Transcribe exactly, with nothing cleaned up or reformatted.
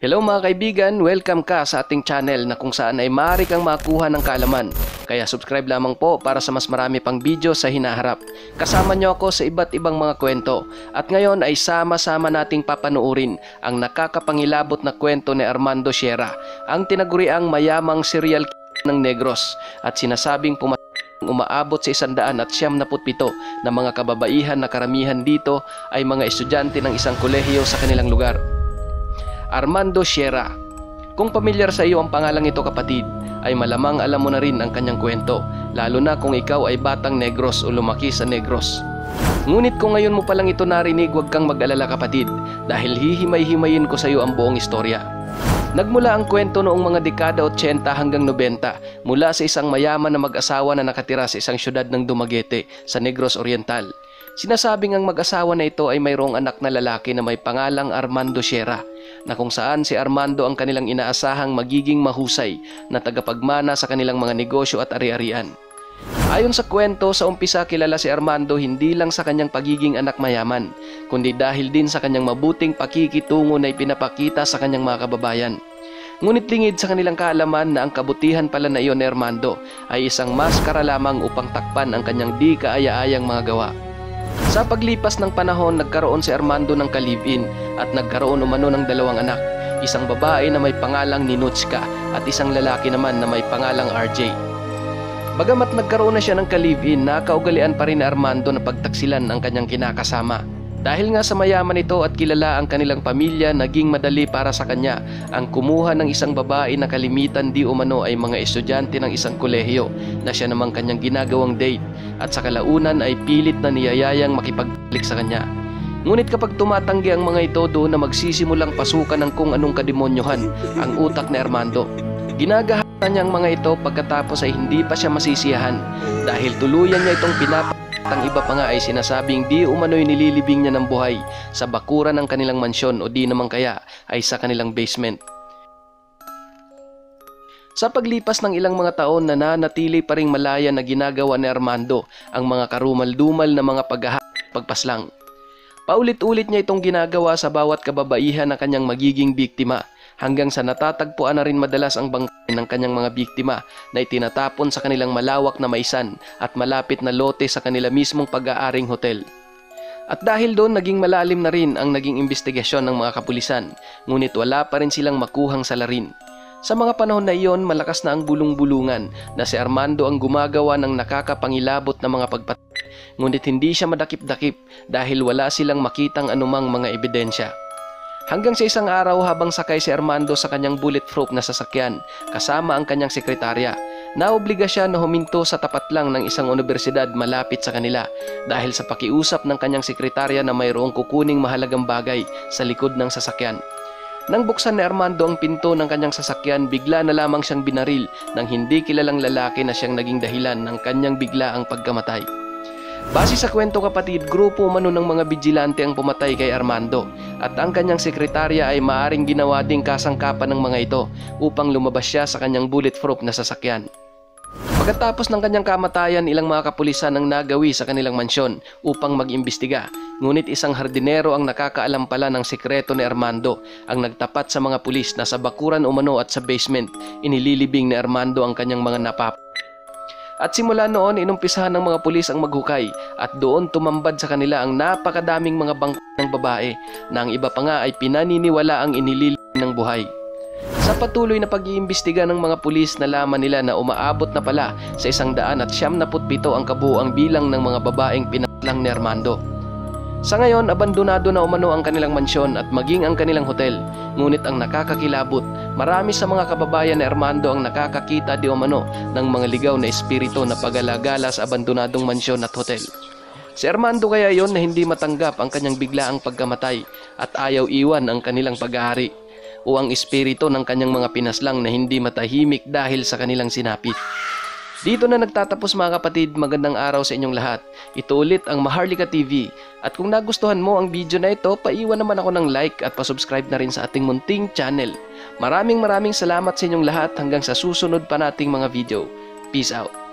Hello mga kaibigan, welcome ka sa ating channel na kung saan ay maaari kang makuha ng kaalaman. Kaya subscribe lamang po para sa mas marami pang video sa hinaharap. Kasama nyo ako sa iba't ibang mga kwento. At ngayon ay sama-sama nating papanuurin ang nakakapangilabot na kwento ni Armando Siera, ang tinaguriang mayamang serial killer ng Negros at sinasabing pumatay umaabot sa isandaan at siyam na putpito na mga kababaihan na karamihan dito ay mga estudyante ng isang kolehiyo sa kanilang lugar. Armando Siera. Kung pamilyar sa iyo ang pangalang ito kapatid, ay malamang alam mo na rin ang kanyang kwento, lalo na kung ikaw ay batang Negros o lumaki sa Negros. Ngunit kung ngayon mo palang ito narinig, huwag kang mag-alala kapatid, dahil hihimay-himayin ko sa iyo ang buong istorya. Nagmula ang kwento noong mga dekada eighty hanggang ninety mula sa isang mayaman na mag-asawa na nakatira sa isang syudad ng Dumaguete sa Negros Oriental. Sinasabing ang mag-asawa na ito ay mayroong anak na lalaki na may pangalang Armando Siera, na kung saan si Armando ang kanilang inaasahang magiging mahusay na tagapagmana sa kanilang mga negosyo at ari-arian. Ayon sa kwento, sa umpisa kilala si Armando hindi lang sa kanyang pagiging anak mayaman, kundi dahil din sa kanyang mabuting pakikitungo na ipinapakita sa kanyang mga kababayan. Ngunit lingid sa kanilang kaalaman na ang kabutihan pala na iyon ni Armando ay isang maskara lamang upang takpan ang kanyang di kaaya-ayang mga gawa. Sa paglipas ng panahon, nagkaroon si Armando ng ka-live-in at nagkaroon umano ng dalawang anak, isang babae na may pangalang Ninutska at isang lalaki naman na may pangalang R J. Bagamat nagkaroon na siya ng ka-live-in, nakaugalian pa rin ni Armando na pagtaksilan ang kanyang kinakasama. Dahil nga sa mayaman ito at kilala ang kanilang pamilya, naging madali para sa kanya ang kumuha ng isang babae na kalimitan di umano ay mga estudyante ng isang kolehiyo na siya namang kanyang ginagawang date at sa kalaunan ay pilit na niyayayang makipagbalik sa kanya. Ngunit kapag tumatanggi ang mga ito, doon na magsisimulang pasukan ng kung anong kademonyohan ang utak ni Armando. Ginagahan niya ang mga ito pagkatapos ay hindi pa siya masisiyahan dahil tuluyan niya itong pinap ang iba pa nga ay sinasabing di umano'y nililibing niya ng buhay sa bakuran ng kanilang mansyon o di naman kaya ay sa kanilang basement. Sa paglipas ng ilang mga taon, nananatili pa ring malaya na ginagawa ni Armando ang mga karumal-dumal na mga paghaha-pagpaslang. Paulit-ulit niya itong ginagawa sa bawat kababaihan na kanyang magiging biktima, hanggang sa natatagpuan na rin madalas ang bangkay ng kanyang mga biktima na itinatapon sa kanilang malawak na maisan at malapit na lote sa kanila mismong pag-aaring hotel. At dahil doon, naging malalim na rin ang naging investigasyon ng mga kapulisan, ngunit wala pa rin silang makuhang salarin. Sa mga panahon na iyon, malakas na ang bulong-bulungan na si Armando ang gumagawa ng nakakapangilabot na mga pagpatay, ngunit hindi siya madakip-dakip dahil wala silang makitang anumang mga ebidensya. Hanggang sa isang araw, habang sakay si Armando sa kanyang bulletproof na sasakyan kasama ang kanyang sekretarya, naobliga siya na huminto sa tapat lang ng isang universidad malapit sa kanila dahil sa pakiusap ng kanyang sekretarya na mayroong kukuning mahalagang bagay sa likod ng sasakyan. Nang buksan ni Armando ang pinto ng kanyang sasakyan, bigla na lamang siyang binaril ng hindi kilalang lalaki na siyang naging dahilan ng kanyang biglaang pagkamatay. Base sa kwento kapatid, grupo umano ng mga bigilante ang pumatay kay Armando at ang kanyang sekretarya ay maaring ginawa ding kasangkapan ng mga ito upang lumabas siya sa kanyang bulletproof na sasakyan. Pagkatapos ng kanyang kamatayan, ilang mga kapulisan ang nagawi sa kanilang mansyon upang mag-imbestiga, ngunit isang hardinero ang nakakaalam pala ng sikreto ni Armando ang nagtapat sa mga pulis na sa bakuran umano at sa basement inililibing ni Armando ang kanyang mga napap. At simula noon, inumpisahan ng mga pulis ang maghukay at doon tumambad sa kanila ang napakadaming mga bangkay ng babae na ang iba pa nga ay pinaniniwala ang inililibing ng buhay. Sa patuloy na pag-iimbestiga ng mga pulis, nalaman nila na umaabot na pala sa isang daan at siyam na putpito ang kabuuang bilang ng mga babaeng pinatlang ni Armando. Sa ngayon, abandonado na umano ang kanilang mansyon at maging ang kanilang hotel. Ngunit ang nakakakilabot, marami sa mga kababayan ni Armando ang nakakakita di umano ng mga ligaw na espiritu na pag-alagala sa abandonadong mansyon at hotel. Si Armando kaya yon na hindi matanggap ang kanyang biglaang pagkamatay at ayaw iwan ang kanilang pag-aari o ang espiritu ng kanyang mga pinaslang na hindi matahimik dahil sa kanilang sinapit. Dito na nagtatapos mga kapatid, magandang araw sa inyong lahat. Ito ulit ang Maharlika T V. At kung nagustuhan mo ang video na ito, paiwan naman ako ng like at pasubscribe na rin sa ating munting channel. Maraming maraming salamat sa inyong lahat hanggang sa susunod pa nating mga video. Peace out.